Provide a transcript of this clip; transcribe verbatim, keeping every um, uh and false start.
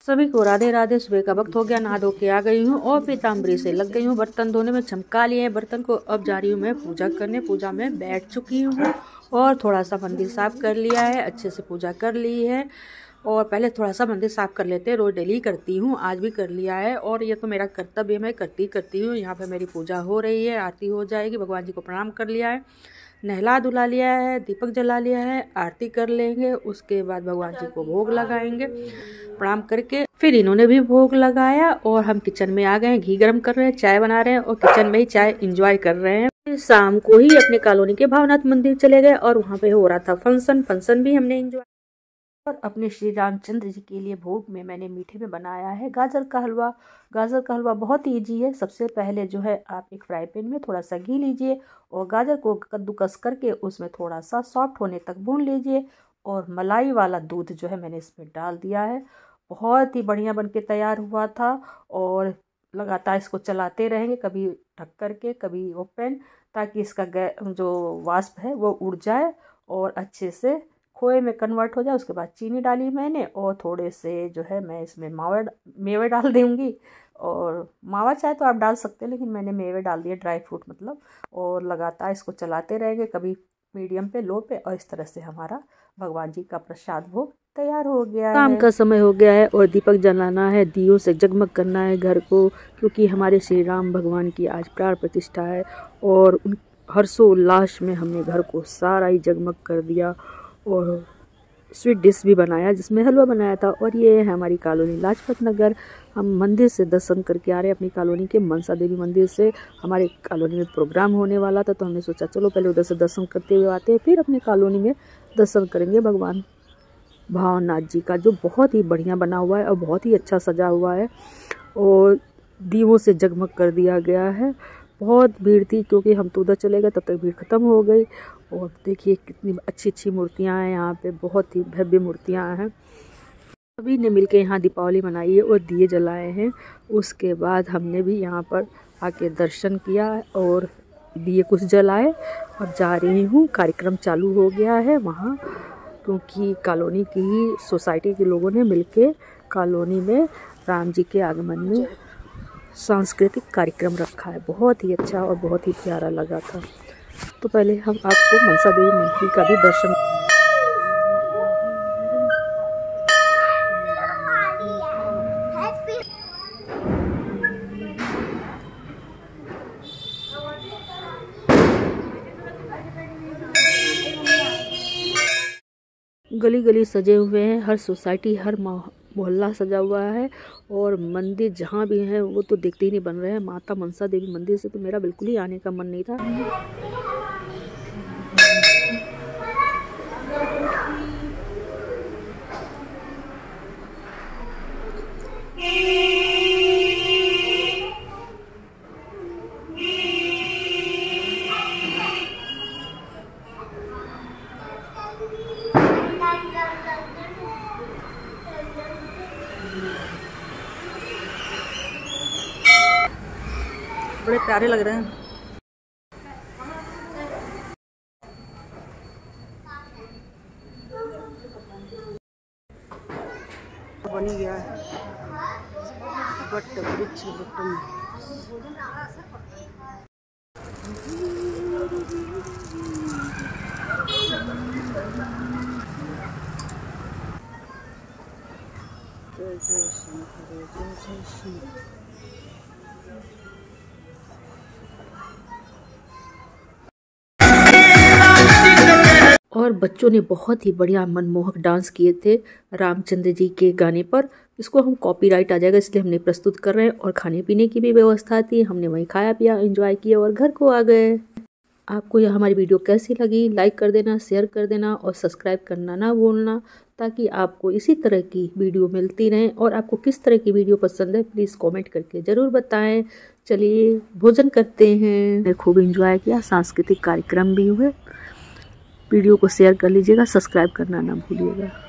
सभी को राधे राधे। सुबह का वक्त हो गया, नहा धो के आ गई हूँ और पीताम्बरी से लग गई हूँ बर्तन धोने में। चमका लिए हैं बर्तन को, अब जा रही हूँ मैं पूजा करने। पूजा में बैठ चुकी हूँ और थोड़ा सा मंदिर साफ कर लिया है, अच्छे से पूजा कर ली है। और पहले थोड़ा सा मंदिर साफ कर लेते हैं, रोज़ डेली करती हूँ, आज भी कर लिया है और ये तो मेरा कर्तव्य मैं करती करती हूँ। यहाँ पे मेरी पूजा हो रही है, आरती हो जाएगी। भगवान जी को प्रणाम कर लिया है, नहला धुला लिया है, दीपक जला लिया है, आरती कर लेंगे। उसके बाद भगवान जी को भोग लगाएंगे। प्रणाम करके फिर इन्होंने भी भोग लगाया और हम किचन में आ गए हैं। घी गरम कर रहे हैं, चाय बना रहे हैं और किचन में ही चाय एंजॉय कर रहे हैं। शाम को ही अपने कॉलोनी के भावनाथ मंदिर चले गए और वहाँ पे हो रहा था फंक्शन। फंक्शन भी हमने एंजॉय और अपने श्री रामचंद्र जी के लिए भोग में मैंने मीठे में बनाया है गाजर का हलवा। गाजर का हलवा बहुत ईजी है। सबसे पहले जो है आप एक फ्राई पैन में थोड़ा सा घी लीजिए और गाजर को कद्दूकस करके उसमें थोड़ा सा सॉफ्ट होने तक भून लीजिए और मलाई वाला दूध जो है मैंने इसमें डाल दिया है। बहुत ही बढ़िया बन के तैयार हुआ था और लगातार इसको चलाते रहेंगे, कभी ढक करके कभी ओपन, ताकि इसका जो वाष्प है वो उड़ जाए और अच्छे से खोए में कन्वर्ट हो जाए। उसके बाद चीनी डाली मैंने और थोड़े से जो है मैं इसमें मावा मेवे डाल दूँगी। और मावा चाहे तो आप डाल सकते हैं, लेकिन मैंने मेवे डाल दिए, ड्राई फ्रूट मतलब। और लगातार इसको चलाते रहेंगे, कभी मीडियम पे, लो पे, और इस तरह से हमारा भगवान जी का प्रसाद भोग तैयार हो गया है। शाम का समय हो गया है और दीपक जलाना है, दियों से जगमग करना है घर को, क्योंकि हमारे श्री राम भगवान की आज प्राण प्रतिष्ठा है। और उन हर्षोल्लास में हमने घर को सारा ही जगमग कर दिया और स्वीट डिश भी बनाया जिसमें हलवा बनाया था। और ये है हमारी कॉलोनी लाजपत नगर। हम मंदिर से दर्शन करके आ रहे हैं, अपनी कॉलोनी के मनसा देवी मंदिर से। हमारे कॉलोनी में प्रोग्राम होने वाला था तो हमने सोचा चलो पहले उधर से दर्शन करते हुए आते हैं, फिर अपनी कॉलोनी में दर्शन करेंगे भगवान भावनाथ जी का, जो बहुत ही बढ़िया बना हुआ है और बहुत ही अच्छा सजा हुआ है और दीवों से जगमग कर दिया गया है। बहुत भीड़ थी क्योंकि हम तो उधर चले गए, तब तक भीड़ ख़त्म हो गई। और देखिए कितनी अच्छी अच्छी मूर्तियाँ हैं यहाँ पे, बहुत ही भव्य मूर्तियाँ हैं। सभी ने मिलकर यहाँ दीपावली मनाई है और दिए जलाए हैं। उसके बाद हमने भी यहाँ पर आके दर्शन किया और दिए कुछ जलाए। अब जा रही हूँ, कार्यक्रम चालू हो गया है वहाँ, क्योंकि कॉलोनी की ही सोसाइटी के लोगों ने मिलके कॉलोनी में राम जी के आगमन में सांस्कृतिक कार्यक्रम रखा है। बहुत ही अच्छा और बहुत ही प्यारा लगा था। तो पहले हम आपको मनसा देवी मंदिर का भी दर्शन गली गली सजे हुए हैं, हर सोसाइटी हर मोहल्ला सजा हुआ है और मंदिर जहाँ भी है वो तो देखते ही नहीं बन रहे हैं। माता मनसा देवी मंदिर से तो मेरा बिल्कुल ही आने का मन नहीं था। बड़े प्यारे लग रहे हैं। बन गया है बट वृक्ष बटन। जय जय श्री हरे जय जय श्री। और बच्चों ने बहुत ही बढ़िया मनमोहक डांस किए थे रामचंद्र जी के गाने पर। इसको हम कॉपीराइट आ जाएगा इसलिए हमने प्रस्तुत कर रहे हैं। और खाने पीने की भी व्यवस्था थी, हमने वहीं खाया पिया, एंजॉय किया और घर को आ गए। आपको यह हमारी वीडियो कैसी लगी, लाइक कर देना, शेयर कर देना और सब्सक्राइब करना ना भूलना, ताकि आपको इसी तरह की वीडियो मिलती रहें। और आपको किस तरह की वीडियो पसंद है प्लीज़ कमेंट करके ज़रूर बताएं। चलिए भोजन करते हैं। खूब एंजॉय किया, सांस्कृतिक कार्यक्रम भी हुए। वीडियो को शेयर कर लीजिएगा, सब्सक्राइब करना ना भूलिएगा।